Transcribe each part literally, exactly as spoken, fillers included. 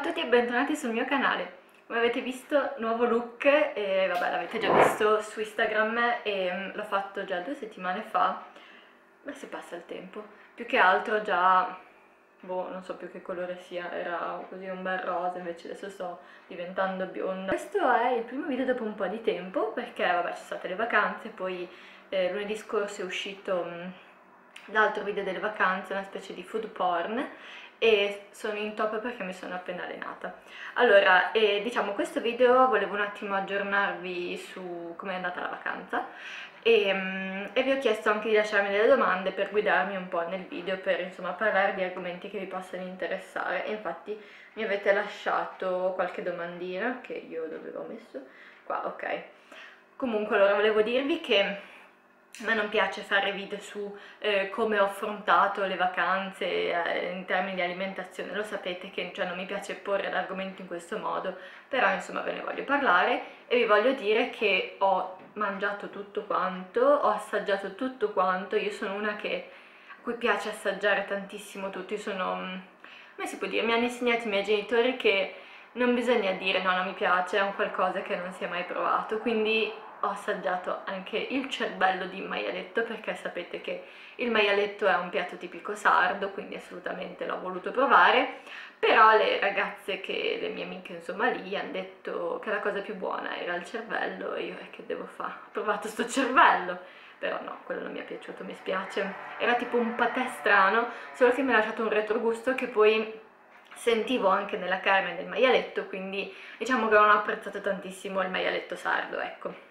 tutti e bentornati sul mio canale. Come avete visto, nuovo look, e vabbè, l'avete già visto su Instagram e mm, l'ho fatto già due settimane fa. Beh, si passa il tempo. Più che altro già, boh, non so più che colore sia, era così un bel rosa, invece adesso sto diventando bionda. Questo è il primo video dopo un po' di tempo, perché vabbè, ci sono state le vacanze, poi eh, lunedì scorso è uscito mm, l'altro video delle vacanze, una specie di food porn, e sono in top perché mi sono appena allenata. Allora, eh, diciamo, questo video volevo un attimo aggiornarvi su come è andata la vacanza e, mm, e vi ho chiesto anche di lasciarmi delle domande per guidarmi un po' nel video, per insomma parlare di argomenti che vi possano interessare, e infatti mi avete lasciato qualche domandina che io dove l'ho messo? Qua, ok. Comunque, allora volevo dirvi che a me non piace fare video su eh, come ho affrontato le vacanze eh, in termini di alimentazione, lo sapete che cioè, non mi piace porre l'argomento in questo modo, però insomma ve ne voglio parlare e vi voglio dire che ho mangiato tutto quanto, ho assaggiato tutto quanto. Io sono una che, a cui piace assaggiare tantissimo tutto. Io sono, mm, come si può dire, mi hanno insegnato i miei genitori che non bisogna dire no, non mi piace, è un qualcosa che non si è mai provato, quindi ho assaggiato anche il cervello di maialetto, perché sapete che il maialetto è un piatto tipico sardo, quindi assolutamente l'ho voluto provare. Però le ragazze, che le mie amiche insomma lì, hanno detto che la cosa più buona era il cervello, e io eh, che devo fare? Ho provato sto cervello, però no, quello non mi è piaciuto, mi spiace. Era tipo un patè strano, solo che mi ha lasciato un retrogusto che poi sentivo anche nella carne del maialetto, quindi diciamo che non ho apprezzato tantissimo il maialetto sardo, ecco.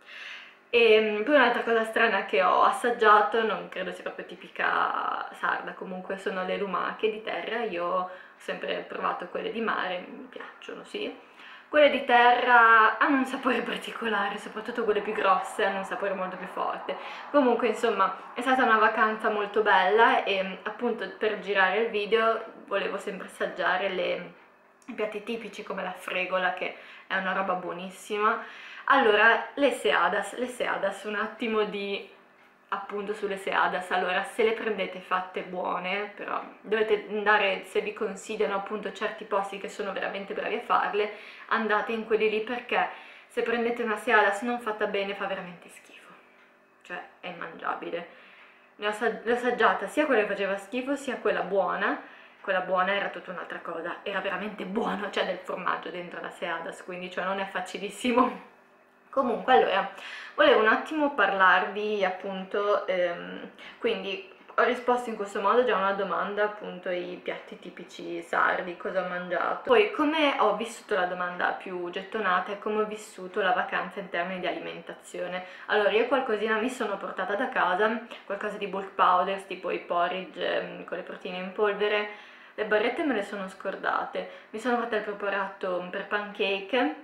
E poi un'altra cosa strana che ho assaggiato, non credo sia proprio tipica sarda, comunque sono le lumache di terra. Io ho sempre provato quelle di mare, mi piacciono, sì. Quelle di terra hanno un sapore particolare, soprattutto quelle più grosse hanno un sapore molto più forte. Comunque insomma è stata una vacanza molto bella e appunto per girare il video volevo sempre assaggiare le, i piatti tipici come la fregola, che è una roba buonissima. Allora, le seadas, le seadas, un attimo di appunto sulle seadas. Allora, se le prendete fatte buone, però dovete andare, se vi consigliano appunto certi posti che sono veramente bravi a farle, andate in quelli lì, perché se prendete una seadas non fatta bene fa veramente schifo, cioè è immangiabile. Ne ho assaggiata sia quella che faceva schifo sia quella buona. Quella buona era tutta un'altra cosa, era veramente buono, c'è del formaggio dentro la seadas, quindi cioè non è facilissimo. Comunque, allora, volevo un attimo parlarvi appunto, ehm, quindi ho risposto in questo modo già a una domanda, appunto i piatti tipici sardi, cosa ho mangiato. Poi come ho vissuto, la domanda più gettonata è come ho vissuto la vacanza in termini di alimentazione. Allora, io qualcosina mi sono portata da casa, qualcosa di bulk powders, tipo i porridge ehm, con le proteine in polvere. Le barrette me le sono scordate, mi sono fatta il preparato per pancake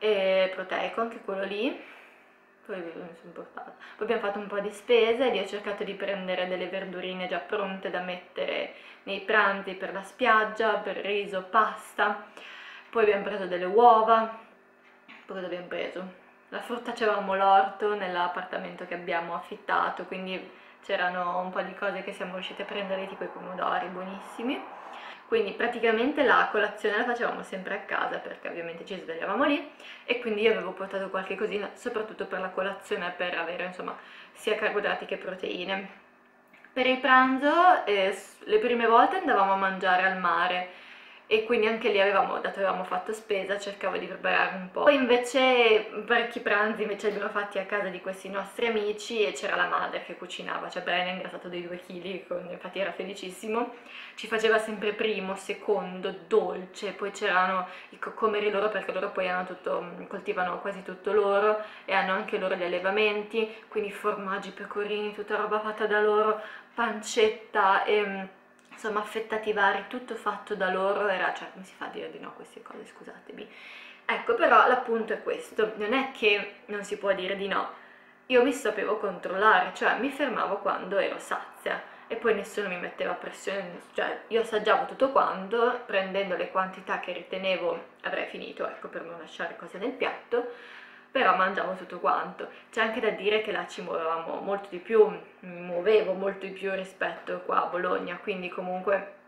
e proteico, anche quello lì, poi mi sono portata. Poi abbiamo fatto un po' di spese ed io ho cercato di prendere delle verdurine già pronte da mettere nei pranzi per la spiaggia, per riso, pasta. Poi abbiamo preso delle uova. Poi cosa abbiamo preso? La frutta, c'avevamo l'orto nell'appartamento che abbiamo affittato, quindi c'erano un po' di cose che siamo riusciti a prendere, tipo i pomodori buonissimi. Quindi praticamente la colazione la facevamo sempre a casa, perché ovviamente ci svegliavamo lì, e quindi io avevo portato qualche cosina, soprattutto per la colazione, per avere insomma sia carboidrati che proteine. Per il pranzo, eh, le prime volte andavamo a mangiare al mare, e quindi anche lì avevamo, dato che avevamo fatto spesa, cercavo di preparare un po'. Poi invece parecchi pranzi invece li abbiamo fatti a casa di questi nostri amici, e c'era la madre che cucinava, cioè Brian è ingrassato dei due chili, infatti era felicissimo. Ci faceva sempre primo, secondo, dolce, poi c'erano i coccomeri loro, perché loro poi hanno tutto, coltivano quasi tutto loro, e hanno anche loro gli allevamenti, quindi formaggi, pecorini, tutta roba fatta da loro, pancetta e insomma affettati vari, tutto fatto da loro. Era, cioè come si fa a dire di no a queste cose, scusatemi. Ecco, però l'appunto è questo, non è che non si può dire di no, io mi sapevo controllare, cioè mi fermavo quando ero sazia e poi nessuno mi metteva pressione, cioè io assaggiavo tutto quanto, prendendo le quantità che ritenevo avrei finito, ecco, per non lasciare cose nel piatto, però mangiavo tutto quanto. C'è anche da dire che là ci muovevamo molto di più, mi muovevo molto di più rispetto qua a Bologna, quindi comunque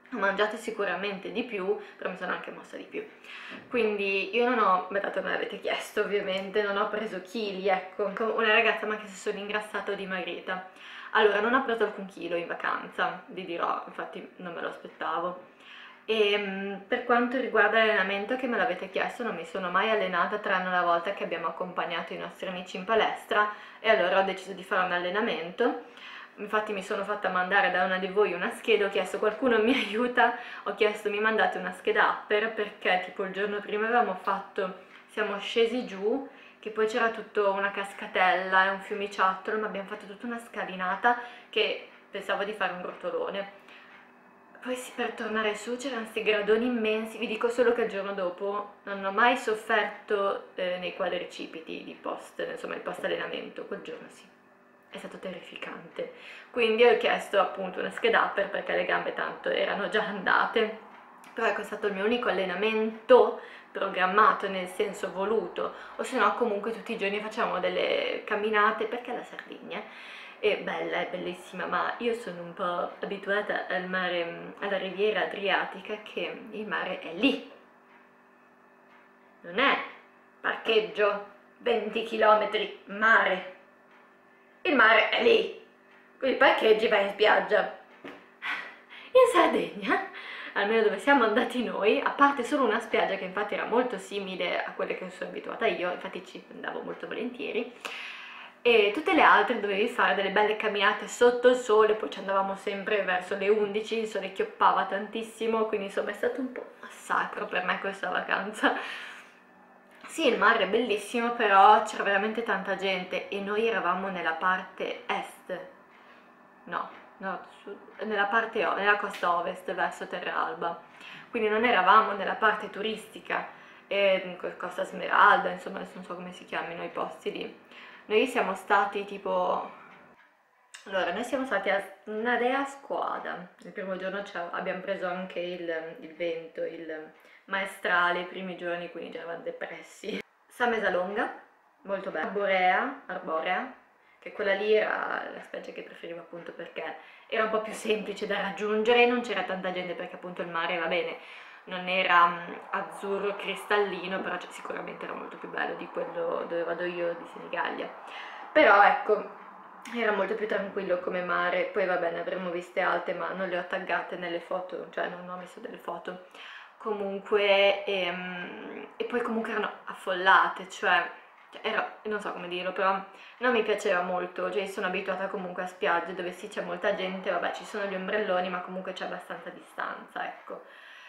ho mangiato sicuramente di più, però mi sono anche mossa di più. Quindi io non ho, beh, dato me l'avete chiesto ovviamente, non ho preso chili, ecco. Una ragazza mi ha chiesto se sono ingrassata o dimagrita. Allora, non ho preso alcun chilo in vacanza, vi dirò, infatti non me lo aspettavo. E mh, per quanto riguarda l'allenamento, che me l'avete chiesto, non mi sono mai allenata tranne una volta che abbiamo accompagnato i nostri amici in palestra e allora ho deciso di fare un allenamento. Infatti mi sono fatta mandare da una di voi una scheda, ho chiesto qualcuno mi aiuta, ho chiesto mi mandate una scheda Upper perché tipo il giorno prima avevamo fatto, siamo scesi giù, che poi c'era tutta una cascatella e un fiumiciattolo, ma abbiamo fatto tutta una scalinata che pensavo di fare un rotolone. Poi sì, per tornare su c'erano questi gradoni immensi, vi dico solo che il giorno dopo non ho mai sofferto eh, nei quadricipiti di post, insomma il post allenamento, quel giorno sì. È stato terrificante, quindi ho chiesto appunto una scheda Upper perché le gambe tanto erano già andate, però ecco è stato il mio unico allenamento programmato, nel senso voluto, o se no comunque tutti i giorni facciamo delle camminate, perché la Sardegna è bella, è bellissima, ma io sono un po' abituata al mare, alla riviera adriatica, che il mare è lì, non è parcheggio, venti chilometri, mare. Il mare è lì, quindi parcheggi, vai in spiaggia. In Sardegna, almeno dove siamo andati noi, a parte solo una spiaggia che infatti era molto simile a quelle che sono abituata io, infatti ci andavo molto volentieri, e tutte le altre dovevi fare delle belle camminate sotto il sole, poi ci andavamo sempre verso le undici, il sole chioppava tantissimo, quindi insomma è stato un po' un massacro per me questa vacanza. Sì, il mare è bellissimo, però c'era veramente tanta gente e noi eravamo nella parte est, no, nord, sud, nella parte o- nella costa ovest verso Terralba, quindi non eravamo nella parte turistica, e, Costa Smeralda, insomma adesso non so come si chiamino i posti lì. Noi siamo stati tipo, allora noi siamo stati a Nadea Squada, il primo giorno abbiamo preso anche il, il vento, il maestrale i primi giorni, quindi già eravamo depressi. San Mesalonga, molto bella. Arborea, Arborea, che quella lì era la spiaggia che preferivo appunto perché era un po' più semplice da raggiungere e non c'era tanta gente perché appunto il mare va bene, non era um, azzurro cristallino, però cioè, sicuramente era molto più bello di quello dove vado io di Senigallia. Però ecco, era molto più tranquillo come mare, poi va bene, avremmo viste alte ma non le ho taggate nelle foto, cioè non ho messo delle foto. Comunque, ehm, e poi comunque erano affollate, cioè, cioè, era, non so come dirlo, però non mi piaceva molto, cioè sono abituata comunque a spiagge dove sì c'è molta gente, vabbè ci sono gli ombrelloni ma comunque c'è abbastanza distanza, ecco.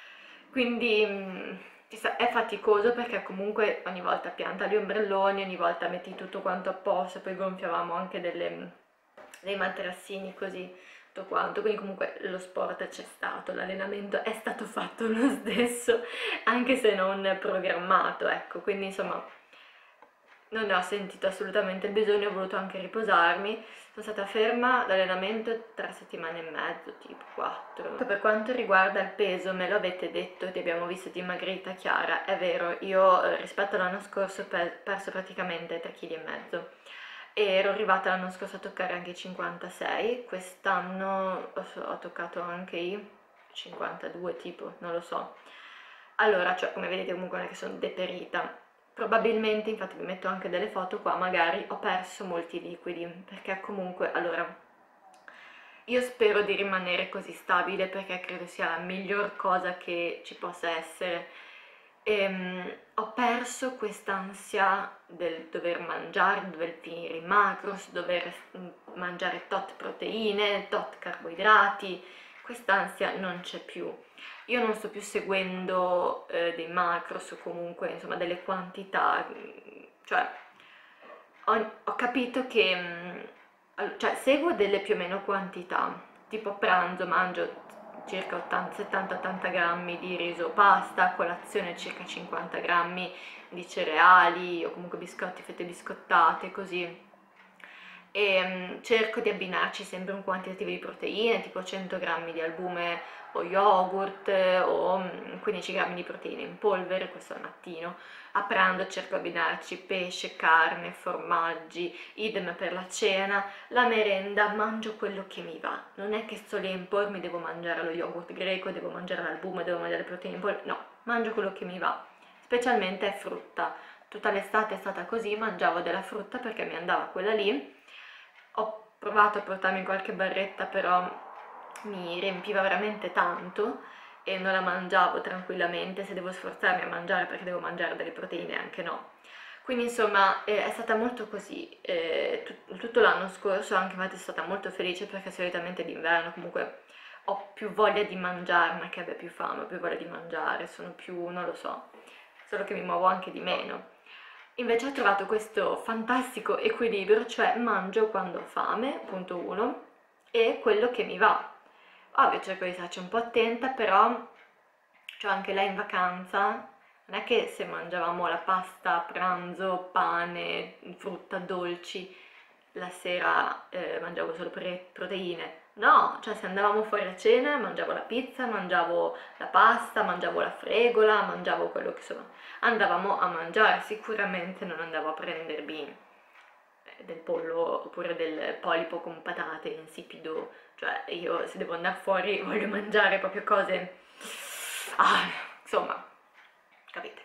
Quindi mh, è faticoso perché comunque ogni volta pianta gli ombrelloni, ogni volta metti tutto quanto a posto, poi gonfiavamo anche delle, dei materassini così, tutto quanto, quindi comunque lo sport c'è stato, l'allenamento è stato fatto lo stesso, anche se non programmato, ecco, quindi insomma non ne ho sentito assolutamente il bisogno, ho voluto anche riposarmi, sono stata ferma d'allenamento tre settimane e mezzo, tipo quattro. Per quanto riguarda il peso, me lo avete detto, ti abbiamo visto dimagrita Chiara, è vero, io eh, rispetto all'anno scorso ho perso praticamente tre virgola cinque kg e ero arrivata l'anno scorso a toccare anche i cinquantasei, quest'anno ho, ho toccato anche i cinquantadue tipo, non lo so. Allora, cioè come vedete comunque non è che sono deperita. Probabilmente, infatti vi metto anche delle foto qua, magari ho perso molti liquidi, perché comunque, allora, io spero di rimanere così stabile perché credo sia la miglior cosa che ci possa essere. Ehm, ho perso quest'ansia del dover mangiare, dover finire i macros, dover mangiare tot proteine, tot carboidrati, quest'ansia non c'è più. Io non sto più seguendo eh, dei macros o comunque insomma delle quantità, cioè ho, ho capito che mh, cioè, seguo delle più o meno quantità, tipo a pranzo mangio circa settanta ottanta grammi di riso o pasta, a colazione circa cinquanta grammi di cereali o comunque biscotti, fette biscottate, così. e um, cerco di abbinarci sempre un quantitativo di proteine, tipo cento grammi di albume o yogurt o um, quindici grammi di proteine in polvere, questo al mattino. A pranzo cerco di abbinarci pesce, carne, formaggi, idem per la cena. La merenda mangio quello che mi va, non è che sto lì a impormi, devo mangiare lo yogurt greco, devo mangiare l'albume, devo mangiare le proteine in polvere, no, mangio quello che mi va, specialmente frutta. Tutta l'estate è stata così, mangiavo della frutta perché mi andava quella lì. Ho provato a portarmi qualche barretta, però mi riempiva veramente tanto e non la mangiavo tranquillamente, se devo sforzarmi a mangiare perché devo mangiare delle proteine anche no. Quindi insomma eh, è stata molto così, eh, tut tutto l'anno scorso, anche infatti sono stata molto felice perché solitamente d'inverno comunque ho più voglia di mangiare, non è che abbia più fame, ho più voglia di mangiare, sono più, non lo so, solo che mi muovo anche di meno. Invece ho trovato questo fantastico equilibrio, cioè mangio quando ho fame, punto uno, e quello che mi va. Ovvio cerco di starci un po' attenta, però cioè anche lei in vacanza, non è che se mangiavamo la pasta a pranzo, pane, frutta, dolci, la sera eh, mangiavo solo proteine. No, cioè se andavamo fuori a cena mangiavo la pizza, mangiavo la pasta, mangiavo la fregola, mangiavo quello che insomma andavamo a mangiare, sicuramente non andavo a prendermi del pollo oppure del polipo con patate insipido, cioè io se devo andare fuori voglio mangiare proprio cose, ah, insomma, capite?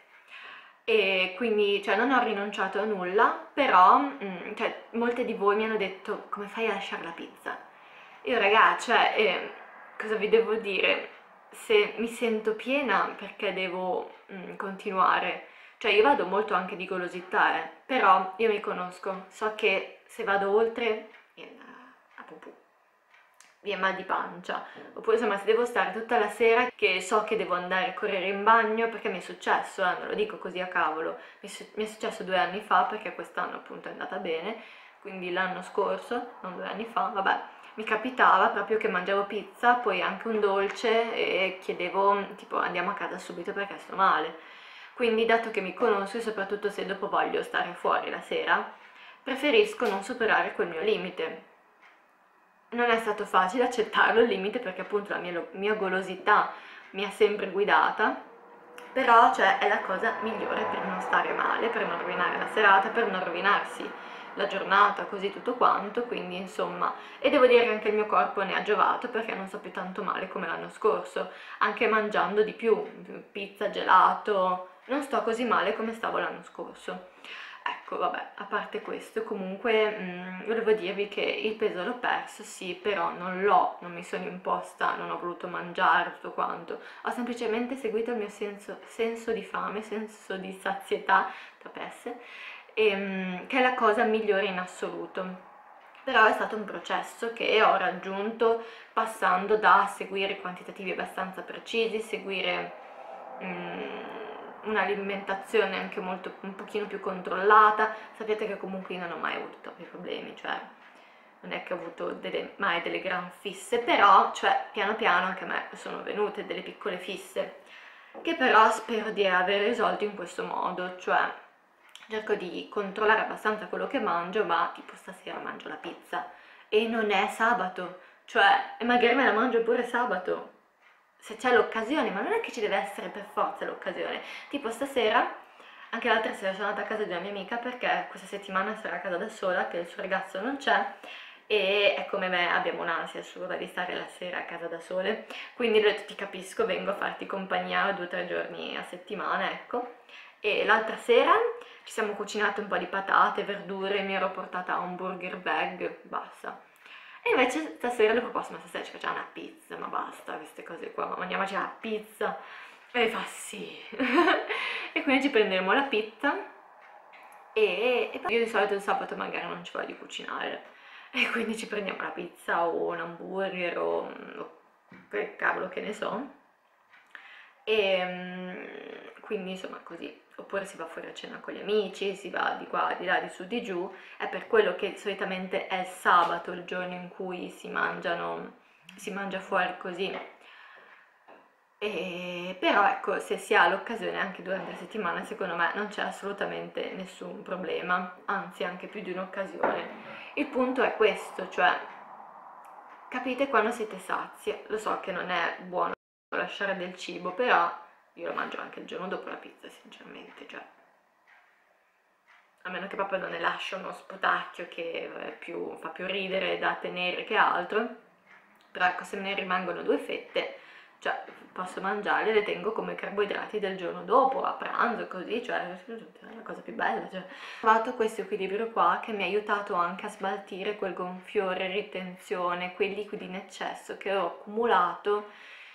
E quindi cioè, non ho rinunciato a nulla, però mh, cioè, molte di voi mi hanno detto come fai a lasciare la pizza? Io ragazzi, cioè, eh, cosa vi devo dire? Se mi sento piena perché devo mh, continuare, cioè io vado molto anche di golosità, eh, però io mi conosco, so che se vado oltre viene a pupù, viene mal di pancia, oppure insomma se devo stare tutta la sera che so che devo andare a correre in bagno, perché mi è successo, eh, non lo dico così a cavolo, mi, su mi è successo due anni fa perché quest'anno appunto è andata bene, quindi l'anno scorso, non due anni fa, vabbè, mi capitava proprio che mangiavo pizza, poi anche un dolce e chiedevo tipo andiamo a casa subito perché sto male. Quindi dato che mi conosco e soprattutto se dopo voglio stare fuori la sera, preferisco non superare quel mio limite. Non è stato facile accettarlo il limite perché appunto la mia, mia golosità mi ha sempre guidata, però cioè è la cosa migliore per non stare male, per non rovinare la serata, per non rovinarsi la giornata, così tutto quanto, quindi insomma, e devo dire che anche il mio corpo ne ha giovato perché non sto più tanto male come l'anno scorso, anche mangiando di più, pizza, gelato, non sto così male come stavo l'anno scorso. Ecco, vabbè, a parte questo, comunque mh, volevo dirvi che il peso l'ho perso, sì, però non l'ho, non mi sono imposta, non ho voluto mangiare, tutto quanto, ho semplicemente seguito il mio senso, senso di fame, senso di sazietà, tra pesse, e, mh, che è la cosa migliore in assoluto. Però è stato un processo che ho raggiunto passando da seguire quantitativi abbastanza precisi, seguire mh, un'alimentazione anche molto, un pochino più controllata. Sapete che comunque io non ho mai avuto troppi problemi, cioè non è che ho avuto delle, mai delle gran fisse, però cioè piano piano anche a me sono venute delle piccole fisse, che però spero di aver risolto in questo modo, cioè cerco di controllare abbastanza quello che mangio, ma tipo stasera mangio la pizza e non è sabato, cioè e magari me la mangio pure sabato, se c'è l'occasione, ma non è che ci deve essere per forza l'occasione. Tipo stasera, anche l'altra sera sono andata a casa di una mia amica perché questa settimana sarà a casa da sola, che il suo ragazzo non c'è, e è come me, abbiamo un'ansia assurda di stare la sera a casa da sole, quindi ho detto ti capisco, vengo a farti compagnia due o tre giorni a settimana, ecco. E l'altra sera ci siamo cucinate un po' di patate, verdure, mi ero portata un burger bag, basta. E invece stasera le ho proposto, ma stasera ci facciamo una pizza, ma basta queste cose qua, ma mandiamoci la pizza. E fa sì. E quindi ci prenderemo la pizza e, e poi io di solito il sabato magari non ci voglio cucinare. E quindi ci prendiamo la pizza o un hamburger o, o quel cavolo che ne so. E quindi insomma così, oppure si va fuori a cena con gli amici, si va di qua, di là, di su, di giù, è per quello che solitamente è il sabato il giorno in cui si mangiano, si mangia fuori così. E, però ecco, se si ha l'occasione anche durante la settimana, secondo me non c'è assolutamente nessun problema, anzi anche più di un'occasione. Il punto è questo, cioè capite quando siete sazi. Lo so che non è buono lasciare del cibo, però io lo mangio anche il giorno dopo la pizza, sinceramente, cioè a meno che proprio non ne lascia uno sputacchio che è più, fa più ridere da tenere che altro, però ecco, se me ne rimangono due fette, cioè posso mangiarle, le tengo come carboidrati del giorno dopo, a pranzo, così, cioè è la cosa più bella, cioè. Ho trovato questo equilibrio qua che mi ha aiutato anche a smaltire quel gonfiore, ritenzione, quei liquidi in eccesso che ho accumulato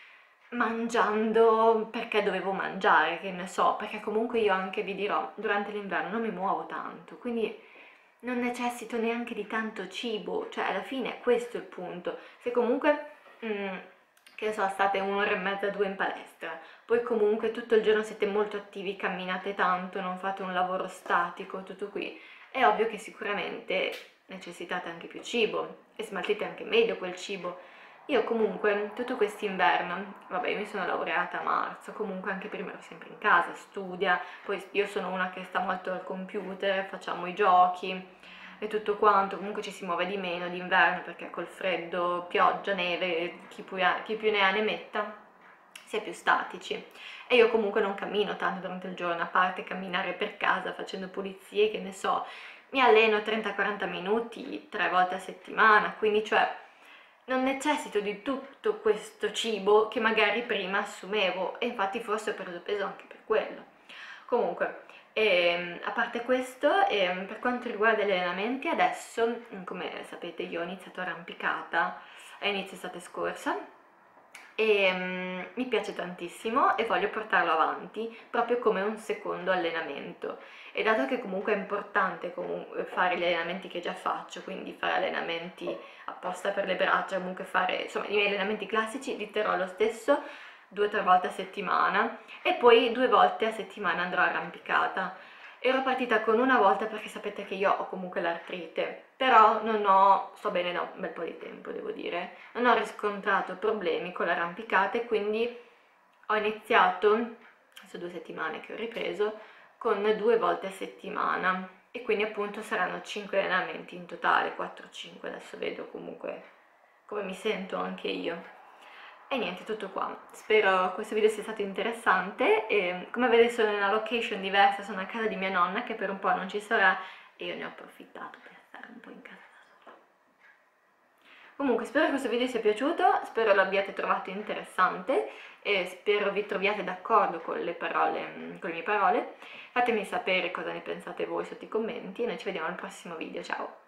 mangiando perché dovevo mangiare, che ne so, perché comunque io anche vi dirò, durante l'inverno non mi muovo tanto, quindi non necessito neanche di tanto cibo, cioè alla fine questo è il punto. Se comunque, mm, che ne so, state un'ora e mezza, due in palestra, poi comunque tutto il giorno siete molto attivi, camminate tanto, non fate un lavoro statico, tutto qui, è ovvio che sicuramente necessitate anche più cibo e smaltite anche meglio quel cibo. Io comunque tutto quest'inverno, vabbè io mi sono laureata a marzo, comunque anche prima ero sempre in casa, studia, poi io sono una che sta molto al computer, facciamo i giochi e tutto quanto, comunque ci si muove di meno d'inverno perché col freddo, pioggia, neve, chi più, ha, chi più ne ha ne metta, si è più statici. E io comunque non cammino tanto durante il giorno, a parte camminare per casa facendo pulizie, che ne so, mi alleno trenta quaranta minuti tre volte a settimana, quindi cioè non necessito di tutto questo cibo che magari prima assumevo e infatti forse ho preso peso anche per quello. Comunque, ehm, a parte questo, ehm, per quanto riguarda gli allenamenti, adesso, come sapete, io ho iniziato arrampicata a inizio estate scorsa e mm, mi piace tantissimo e voglio portarlo avanti proprio come un secondo allenamento. E dato che comunque è importante comunque fare gli allenamenti che già faccio, quindi fare allenamenti apposta per le braccia, comunque fare insomma i miei allenamenti classici, li terrò lo stesso due o tre volte a settimana e poi due volte a settimana andrò arrampicata. Ero partita con una volta perché sapete che io ho comunque l'artrite, però non ho, sto bene da un bel po' di tempo devo dire, non ho riscontrato problemi con l'arrampicata e quindi ho iniziato, adesso due settimane che ho ripreso, con due volte a settimana e quindi appunto saranno cinque allenamenti in totale, quattro cinque, adesso vedo comunque come mi sento anche io. E niente, tutto qua. Spero questo video sia stato interessante e come vedete sono in una location diversa, sono a casa di mia nonna che per un po' non ci sarà e io ne ho approfittato per stare un po' in casa da sola. Comunque spero che questo video sia piaciuto, spero lo abbiate trovato interessante e spero vi troviate d'accordo con le parole, con le mie parole. Fatemi sapere cosa ne pensate voi sotto i commenti e noi ci vediamo al prossimo video, ciao!